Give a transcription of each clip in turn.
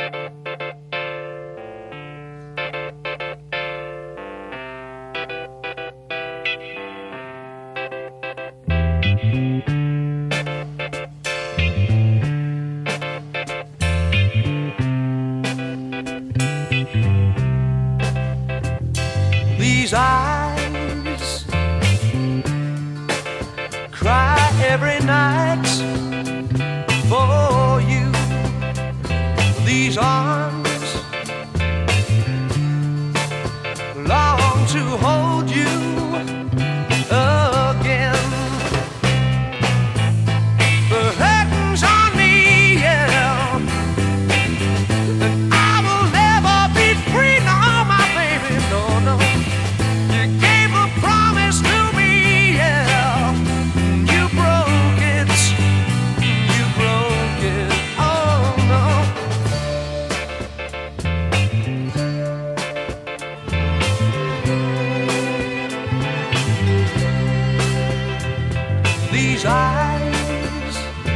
These eyes cry every night for you. These arms long to hold you again. The curtains on me, yeah, and I will never be free. No, my baby, no, no. You gave a promise to me, yeah. You broke it. You broke it. Oh no. These eyes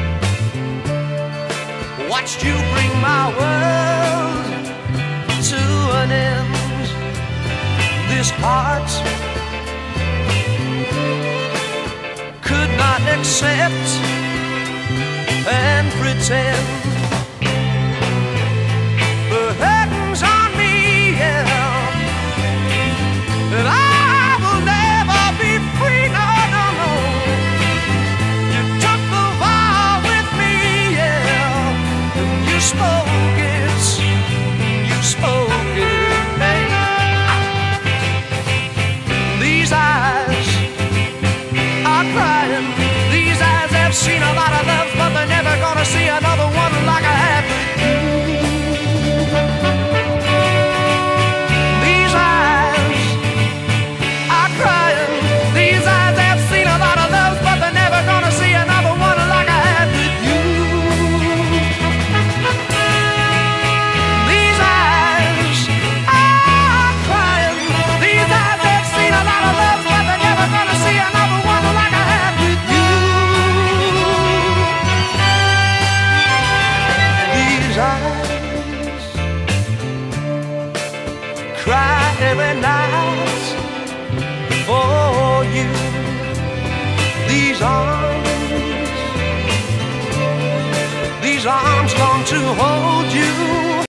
watched you bring my world to an end. This heart could not accept and pretend. The curtains on me, yeah, and I will never be free. No, no, no. You took the vow with me, yeah, and you spoke it. You spoke it, hey. These eyes are crying. These eyes have seen a lot of love, but they're never gonna see another one like I had with you. These eyes are crying. These eyes have seen a lot of love, but they're never gonna see another one like I had with you. These eyes are crying. These eyes have seen a lot of love, but they're never gonna see another one like I had with you. These eyes cry every night for you. These arms long to hold you